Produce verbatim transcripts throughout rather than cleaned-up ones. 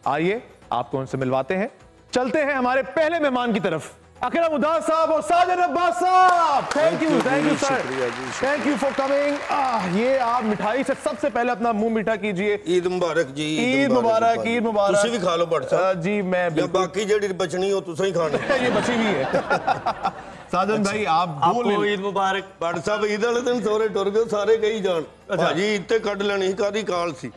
आइए आपको उनसे मिलवाते हैं। चलते हैं हमारे पहले मेहमान की तरफ, अकरम उदास साहब और साजन अब्बास साहब। Thank you, thank you sir, thank you for coming. ये आप मिठाई से सबसे पहले अपना मुंह मीठा कीजिए। ईद मुबारक जी, ईद मुबारक, ईद मुबारक। तुसी भी खा लो भट्ट साहब जी मैं बिल्कुल, बाकी जेडी बचनी हो तुसी ही खाना ये बची हुई है। साजन भाई आप आपको ईद मुबारक। भट्ट साहब ईद वाले दिन सोरे टुर गए सारे कही जान भाजी ईद ते कट लेनी कादी काल सी।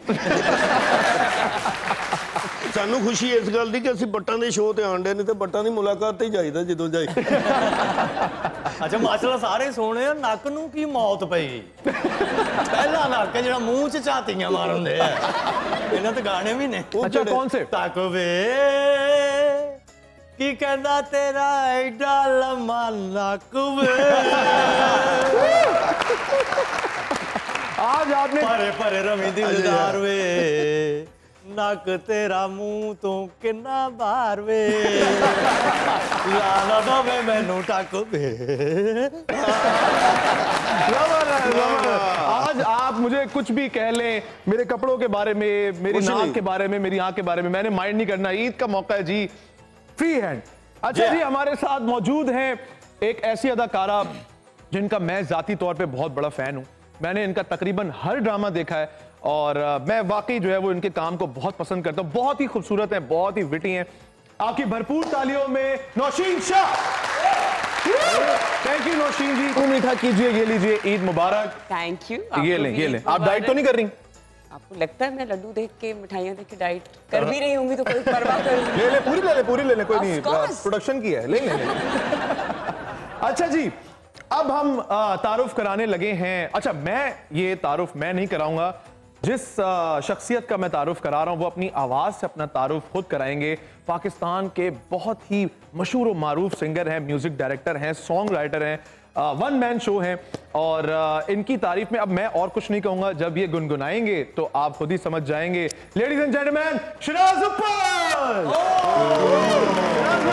सानू खुशी इस गल दी कि ਅਸੀਂ ਬੱਟਾਂ ਦੇ ਸ਼ੋਅ ਤੇ ਆਂਡੇ ਨਹੀਂ ਤੇ ਬੱਟਾਂ ਦੀ ਮੁਲਾਕਾਤ ਤੇ ਹੀ ਜਾਈਦਾ ਜਦੋਂ ਜਾਈ। ਅੱਛਾ ਮਾਸ਼ਾਅੱਲਾ ਸਾਰੇ ਸੋਹਣੇ ਆ, ਨੱਕ ਨੂੰ ਕੀ ਮੌਤ ਪਈ? ਪਹਿਲਾ ਨੱਕ ਜਿਹੜਾ ਮੂੰਹ 'ਚ ਝਾਤੀਆਂ ਮਾਰਦੇ ਆ, ਇਹਨਾਂ ਤੇ ਗਾਣੇ ਵੀ ਨੇ। ਅੱਛਾ ਕੌਣ ਸੇ? ਤੱਕ ਵੇ ਕੀ ਕਹਿੰਦਾ ਤੇਰਾ ਐਡਾ ਲੰਮਾ ਨੱਕ ਵੇ। आज आपने ਭਰੇ ਭਰੇ ਰਵੀ ਦਿਲਦਾਰ ਵੇ, ਨੱਕ ਤੇਰਾ ਮੂੰਹ ਤੋਂ ਕਿੰਨਾ ਬਾਹਰ ਵੇ, ਲਾਲਾ ਦਵੇ ਮੈਨੂੰ ਟੱਕ ਵੇ। आज आप मुझे कुछ भी कह लें, मेरे कपड़ों के बारे में, मेरी नाक के बारे में, मेरी आंख के बारे में, मैंने माइंड नहीं करना। ईद का मौका है जी, फ्री हैंड। अच्छा जी, हमारे साथ मौजूद हैं एक ऐसी अदाकारा जिनका मैं जाती तौर पे बहुत बड़ा फैन हूं। मैंने इनका तकरीबन हर ड्रामा देखा है और मैं वाकई जो है वो इनके काम को बहुत पसंद करता हूं। बहुत ही खूबसूरत है, बहुत ही विटी हैं। आपकी भरपूर तालियों में नौशीन शाह। थैंक यू नौशीन जी, तुम मीठा कीजिए, ये लीजिए, ईद मुबारक। Thank you. ये लें, ये लें। आप डाइट तो नहीं कर रही? आपको लगता है मैं लड्डू देख के, मिठाइयाँ देख के डाइट कर भी रही होंगी तो कोई परवाह करूंगी? ले ले, पूरी ले ले, पूरी ले ले, कोई Of नहीं, course. प्रोडक्शन की है, ले ले ले। अच्छा जी, अब हम तारुफ कराने लगे हैं। अच्छा, मैं ये तारुफ मैं नहीं कराऊंगा, जिस शख्सियत का मैं तारुफ करा रहा हूं वो अपनी आवाज से अपना तारुफ खुद कराएंगे। पाकिस्तान के बहुत ही मशहूर और मारूफ सिंगर हैं, म्यूजिक डायरेक्टर हैं, सॉन्ग राइटर हैं, वन मैन शो हैं और इनकी तारीफ में अब मैं और कुछ नहीं कहूंगा। जब ये गुनगुनाएंगे तो आप खुद ही समझ जाएंगे। Ladies and gentleman, Shahnaz Abbas.